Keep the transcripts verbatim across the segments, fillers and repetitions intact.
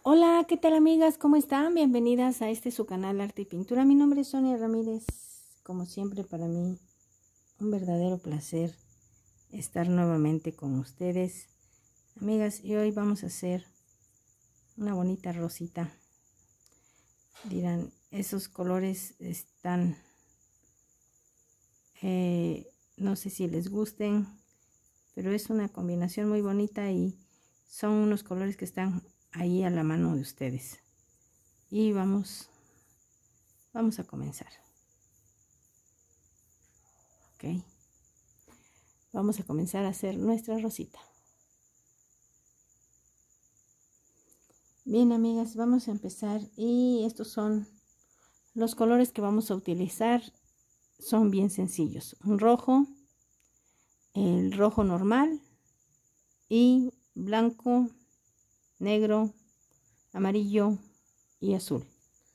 Hola, ¿qué tal amigas? ¿Cómo están? Bienvenidas a este su canal Arte y Pintura. Mi nombre es Sonia Ramírez. Como siempre, para mí un verdadero placer estar nuevamente con ustedes, amigas, y hoy vamos a hacer una bonita rosita. Dirán, esos colores están, eh, no sé si les gusten, pero es una combinación muy bonita y son unos colores que están ahí a la mano de ustedes. Y vamos, vamos a comenzar. Ok. Vamos a comenzar a hacer nuestra rosita. Bien, amigas, vamos a empezar y estos son los colores que vamos a utilizar. Son bien sencillos. Un rojo, el rojo normal y blanco, negro, amarillo y azul.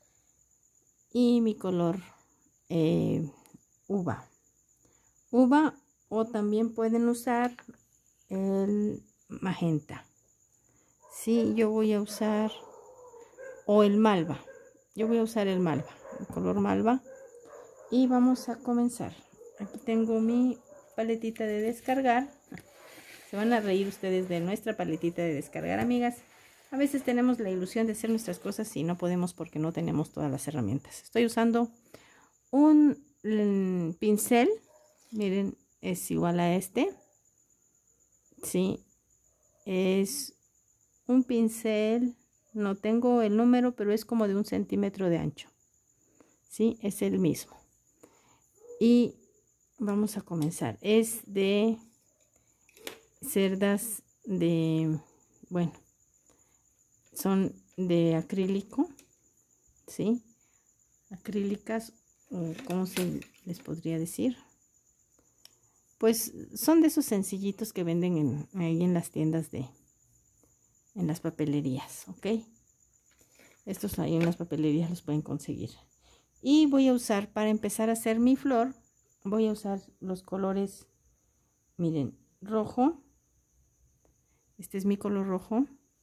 Y mi color eh, uva. Uva o también pueden usar el magenta. Sí, yo voy a usar o el malva. Yo voy a usar el malva, el color malva. Y vamos a comenzar. Aquí tengo mi paletita de descargar. Se van a reír ustedes de nuestra paletita de descargar, amigas. A veces tenemos la ilusión de hacer nuestras cosas y no podemos porque no tenemos todas las herramientas. Estoy usando un pincel. Miren, es igual a este. Sí, es un pincel. No tengo el número, pero es como de un centímetro de ancho. Sí, es el mismo. Y vamos a comenzar. Es de cerdas de, bueno, son de acrílico, ¿sí? Acrílicas, o ¿cómo se les podría decir? Pues son de esos sencillitos que venden en, ahí en las tiendas de, en las papelerías, ¿ok? Estos ahí en las papelerías los pueden conseguir. Y voy a usar, para empezar a hacer mi flor, voy a usar los colores, miren, rojo. Este es mi color rojo.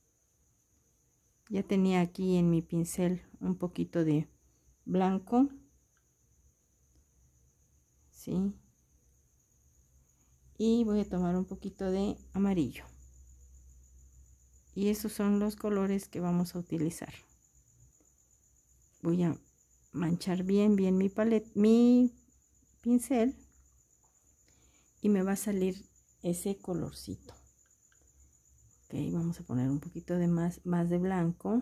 Ya tenía aquí en mi pincel un poquito de blanco. ¿Sí? Y voy a tomar un poquito de amarillo. Y esos son los colores que vamos a utilizar. Voy a manchar bien, bien mi paleta, mi pincel. Y me va a salir ese colorcito. Ok, vamos a poner un poquito de más, más de blanco.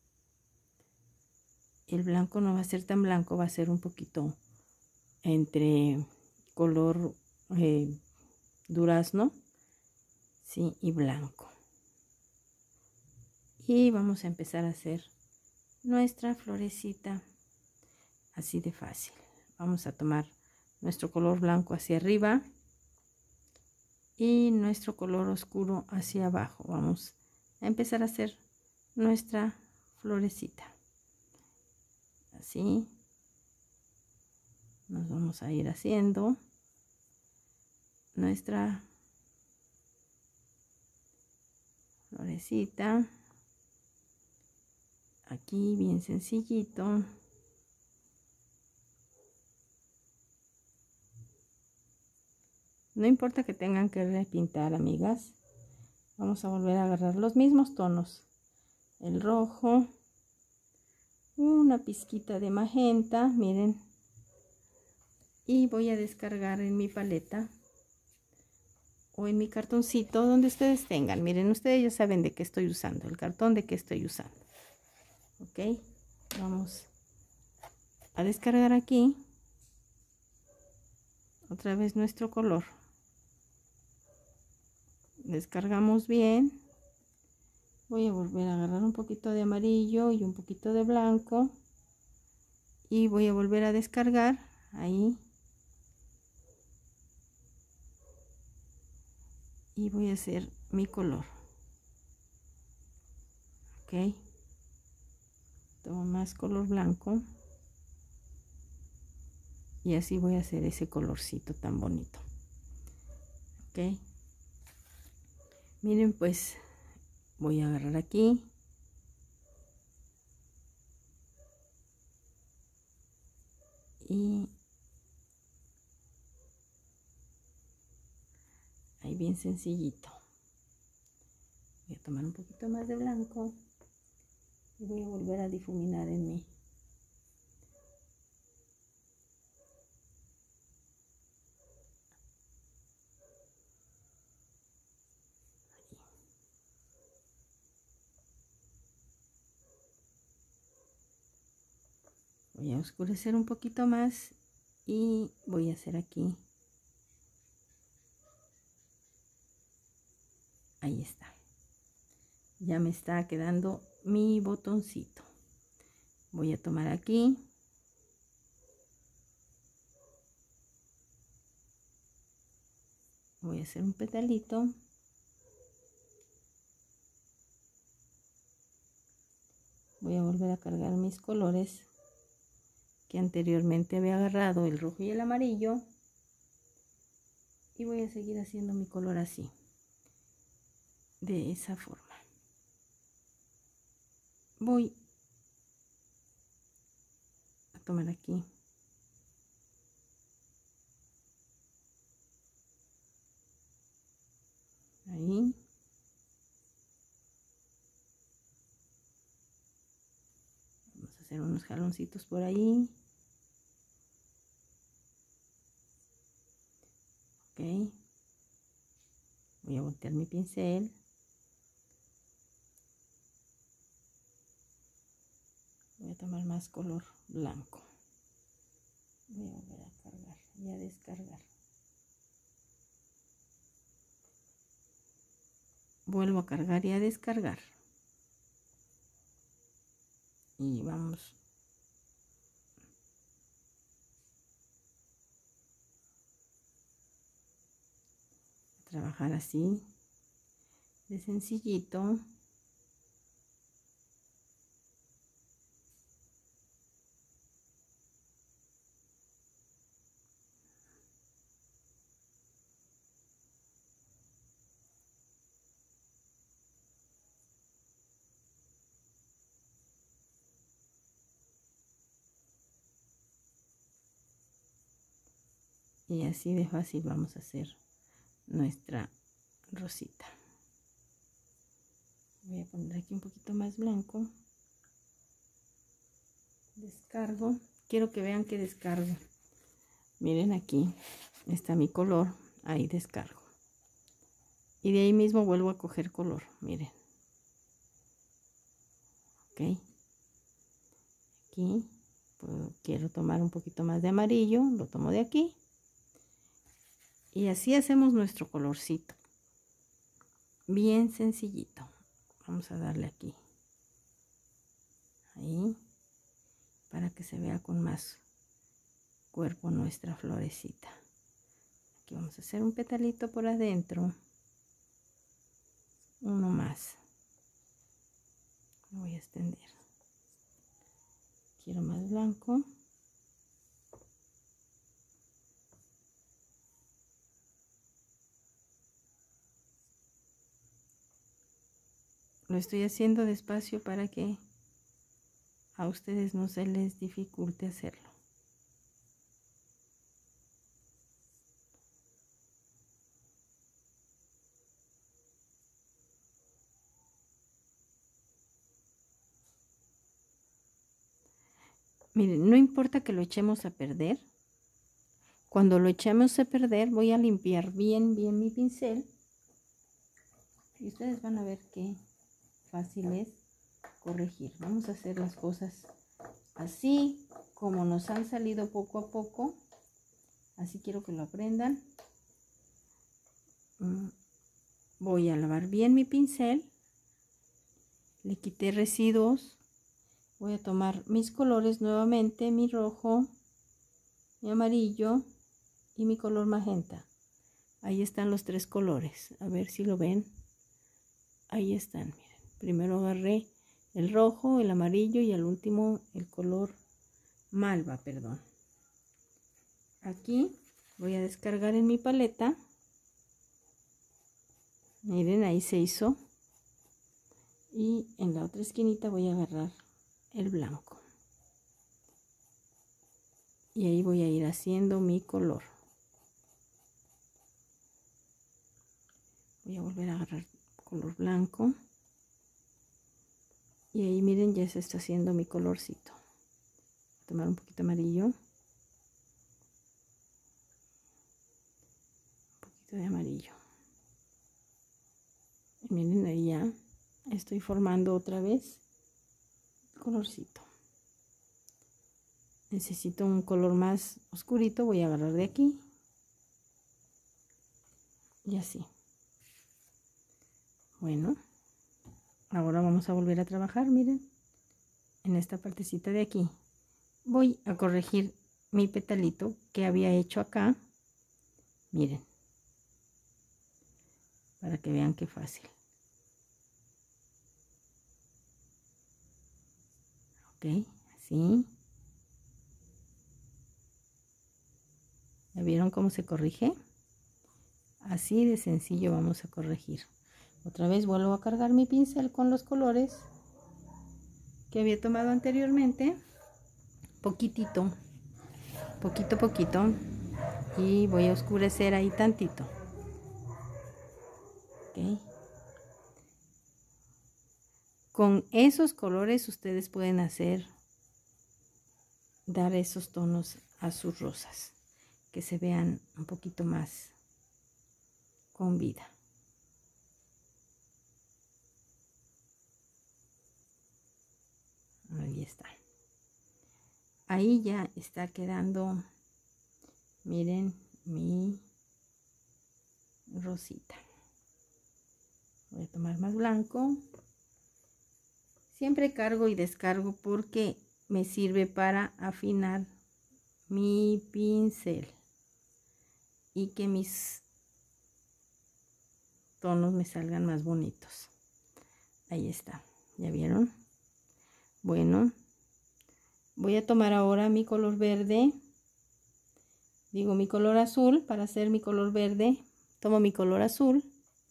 El blanco no va a ser tan blanco, va a ser un poquito entre color eh, durazno, sí, y blanco. Y vamos a empezar a hacer nuestra florecita así de fácil. Vamos a tomar nuestro color blanco hacia arriba y nuestro color oscuro hacia abajo. Vamos a empezar a hacer nuestra florecita. Así nos vamos a ir haciendo nuestra florecita. Aquí bien sencillito. No importa que tengan que repintar, amigas. Vamos a volver a agarrar los mismos tonos. El rojo. Una pizquita de magenta, miren. Y voy a descargar en mi paleta. O en mi cartoncito, donde ustedes tengan. Miren, ustedes ya saben de qué estoy usando. El cartón de qué estoy usando. Ok. Vamos a descargar aquí. Otra vez nuestro color. Descargamos bien. Voy a volver a agarrar un poquito de amarillo y un poquito de blanco. Y voy a volver a descargar ahí. Y voy a hacer mi color. Ok. Tomo más color blanco. Y así voy a hacer ese colorcito tan bonito. Ok. Miren, pues voy a agarrar aquí y ahí bien sencillito. Voy a tomar un poquito más de blanco y voy a volver a difuminar en mí. Voy a oscurecer un poquito más y voy a hacer aquí. Ahí está. Ya me está quedando mi botoncito. Voy a tomar aquí. Voy a hacer un petalito. Voy a volver a cargar mis colores que anteriormente había agarrado, el rojo y el amarillo. Y voy a seguir haciendo mi color así. De esa forma. Voy a tomar aquí. Ahí. Vamos a hacer unos jaloncitos por ahí. Ok. Voy a voltear mi pincel. Voy a tomar más color blanco. Voy a volver a cargar y a descargar. Vuelvo a cargar y a descargar. Y vamos a trabajar así, de sencillito. Y así de fácil vamos a hacer nuestra rosita. Voy a poner aquí un poquito más blanco. Descargo. Quiero que vean que descargo. Miren, aquí está mi color. Ahí descargo. Y de ahí mismo vuelvo a coger color. Miren. Ok. Aquí pues, quiero tomar un poquito más de amarillo. Lo tomo de aquí. Y así hacemos nuestro colorcito. Bien sencillito. Vamos a darle aquí. Ahí. Para que se vea con más cuerpo nuestra florecita. Aquí vamos a hacer un petalito por adentro. Uno más. Lo voy a extender. Quiero más blanco. Lo estoy haciendo despacio para que a ustedes no se les dificulte hacerlo. Miren, no importa que lo echemos a perder. Cuando lo echemos a perder, voy a limpiar bien, bien mi pincel. Y ustedes van a ver qué fácil es corregir. Vamos a hacer las cosas así como nos han salido poco a poco. Así quiero que lo aprendan. Voy a lavar bien mi pincel. Le quité residuos. Voy a tomar mis colores nuevamente, mi rojo, mi amarillo y mi color magenta. Ahí están los tres colores. A ver si lo ven. Ahí están, miren. Primero agarré el rojo, el amarillo y al último el color malva, perdón. Aquí voy a descargar en mi paleta. Miren, ahí se hizo. Y en la otra esquinita voy a agarrar el blanco. y ahí voy a ir haciendo mi color. Voy a volver a agarrar color blanco y ahí miren, ya se está haciendo mi colorcito. Voy a tomar un poquito amarillo, un poquito de amarillo, y miren, ahí ya estoy formando otra vez el colorcito. Necesito un color más oscurito, voy a agarrar de aquí y así. Bueno, ahora vamos a volver a trabajar, miren, en esta partecita de aquí. Voy a corregir mi petalito que había hecho acá, miren, para que vean qué fácil. Ok, así. ¿Ya vieron cómo se corrige? Así de sencillo vamos a corregir. Otra vez vuelvo a cargar mi pincel con los colores que había tomado anteriormente. Poquitito, poquito, poquito. Y voy a oscurecer ahí tantito. Ok. Con esos colores ustedes pueden hacer, dar esos tonos a sus rosas, que se vean un poquito más con vida. Ahí está. Ahí ya está quedando, miren, mi rosita. Voy a tomar más blanco. Siempre cargo y descargo porque me sirve para afinar mi pincel y que mis tonos me salgan más bonitos. Ahí está, ¿ya vieron? Bueno, voy a tomar ahora mi color verde, digo mi color azul, para hacer mi color verde. Tomo mi color azul,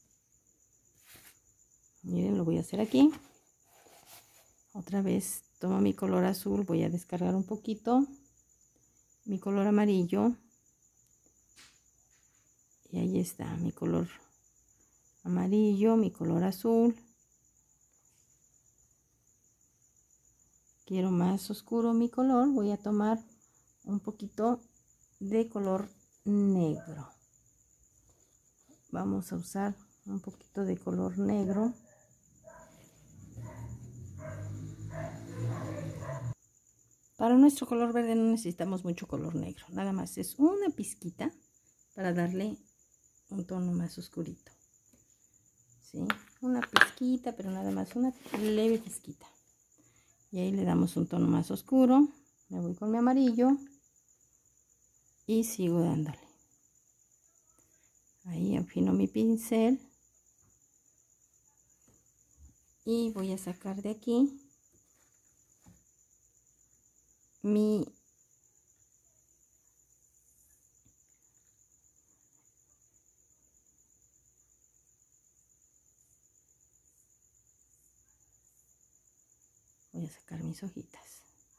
miren, lo voy a hacer aquí. Otra vez tomo mi color azul, voy a descargar un poquito mi color amarillo y ahí está mi color amarillo, mi color azul. Quiero más oscuro mi color, voy a tomar un poquito de color negro. Vamos a usar un poquito de color negro. Para nuestro color verde no necesitamos mucho color negro, nada más es una pizquita para darle un tono más oscurito. ¿Sí? Una pizquita, pero nada más una leve pizquita. Y ahí le damos un tono más oscuro. Me voy con mi amarillo y sigo dándole. Ahí afino mi pincel y voy a sacar de aquí mi voy a sacar mis hojitas.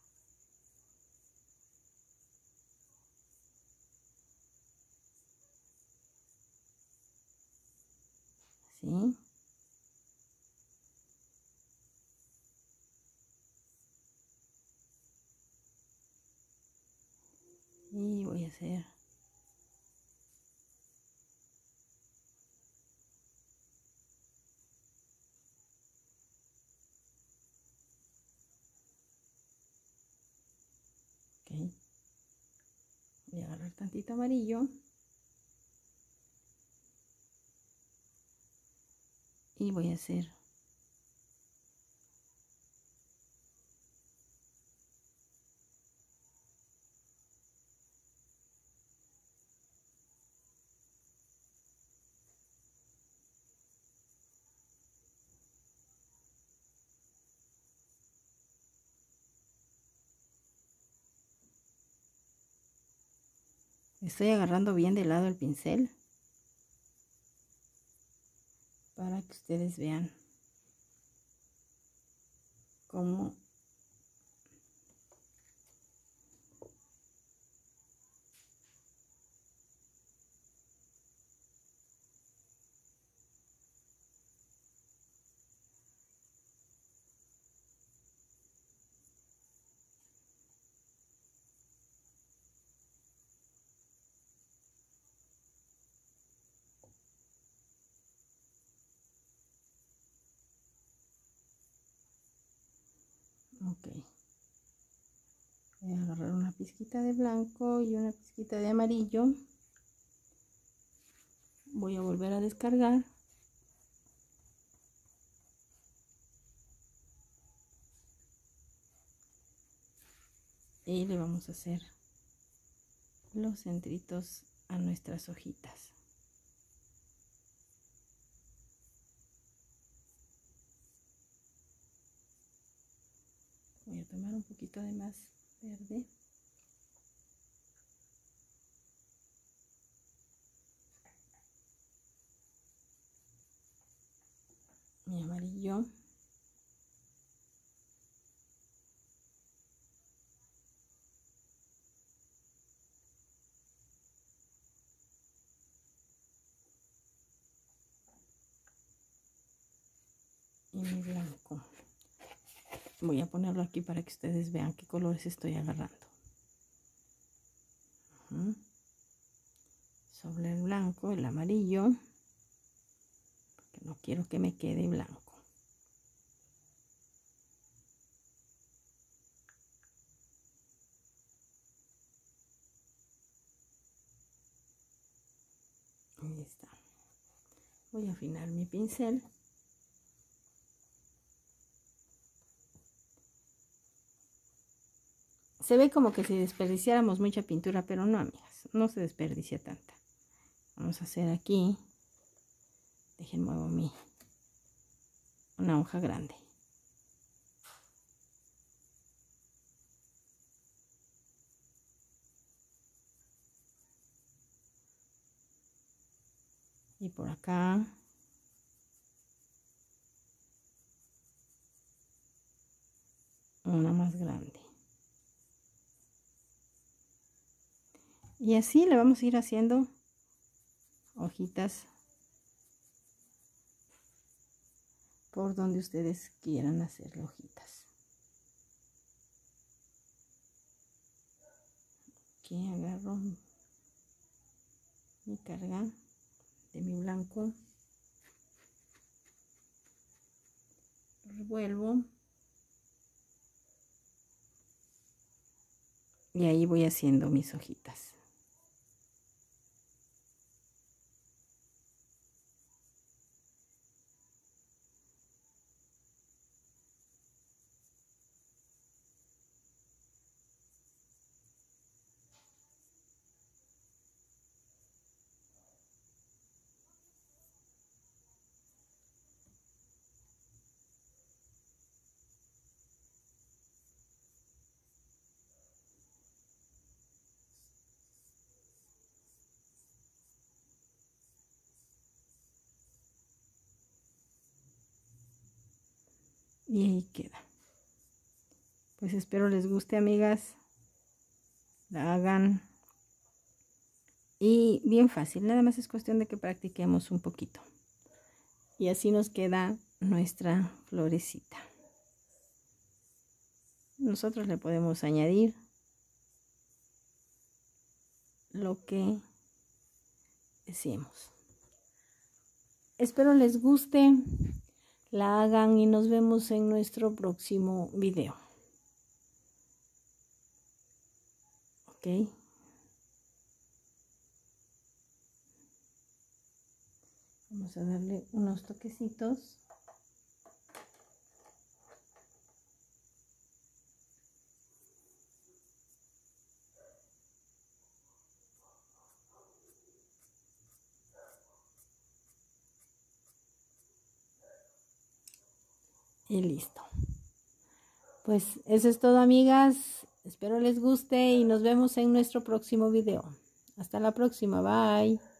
¿Sí? Y voy a hacer ok. Voy a agarrar tantito amarillo y voy a hacer estoy agarrando bien de lado el pincel para que ustedes vean cómo Ok. Voy a agarrar una pizquita de blanco y una pizquita de amarillo. Voy a volver a descargar. Y le vamos a hacer los centritos a nuestras hojitas. Voy a tomar un poquito de más verde. Mi amarillo. Y mi blanco. Voy a ponerlo aquí para que ustedes vean qué colores estoy agarrando. Uh-huh. Sobre el blanco, el amarillo, porque no quiero que me quede blanco. Ahí está. Voy a afinar mi pincel. Se ve como que si desperdiciáramos mucha pintura, pero no, amigas, no se desperdicia tanta. Vamos a hacer aquí, dejen muevo mi, una hoja grande. Y por acá. Una más grande. Y así le vamos a ir haciendo hojitas por donde ustedes quieran hacer hojitas. Aquí agarro mi carga de mi blanco, lo revuelvo y ahí voy haciendo mis hojitas. Y ahí queda. Pues espero les guste, amigas. La hagan. Y bien fácil, nada más es cuestión de que practiquemos un poquito. Y así nos queda nuestra florecita. Nosotros le podemos añadir lo que deseemos. Espero les guste, la hagan y nos vemos en nuestro próximo video. Ok. Vamos a darle unos toquecitos. Y listo. Pues eso es todo, amigas. Espero les guste y nos vemos en nuestro próximo video. Hasta la próxima. Bye.